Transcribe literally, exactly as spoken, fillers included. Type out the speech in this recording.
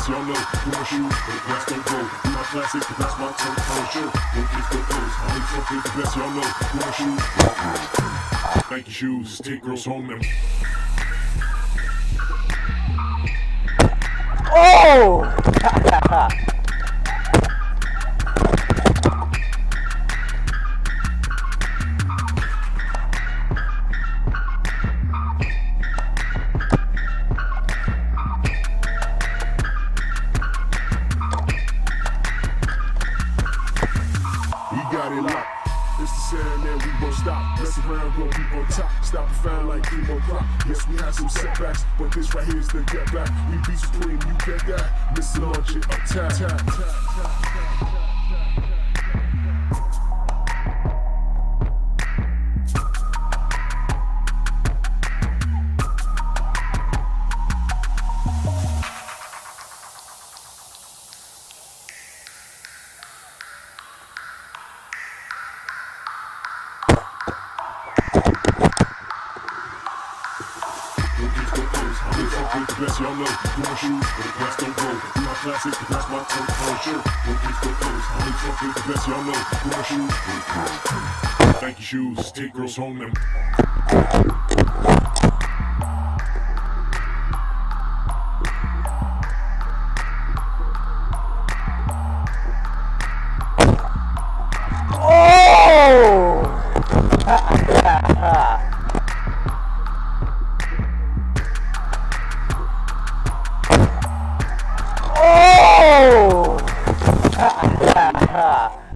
y'all know. Do my shoes, but the glass don't go. Do my classic, but that's my turn. For sure. No kids, no clothes. How many fuck is the best, y'all know. Do my shoes. Nike shoes, take girls home them. Oh! Got it locked. It's the saying that we won't stop. Mess around, gon' be on top. Stop and find like chemo crop. Yes, we had some setbacks, but this right here is the get back. We be supreme, you get that. Miss launch it, attack. Tap, tap, tap, tap. The best y'all know, do my shoes, but the glass don't go. Do my classic, but that's my turn. For sure. No kids, no clothes. How many fuck is the best y'all know? Do my shoes, but the Nike shoes, take girls home them. Oh!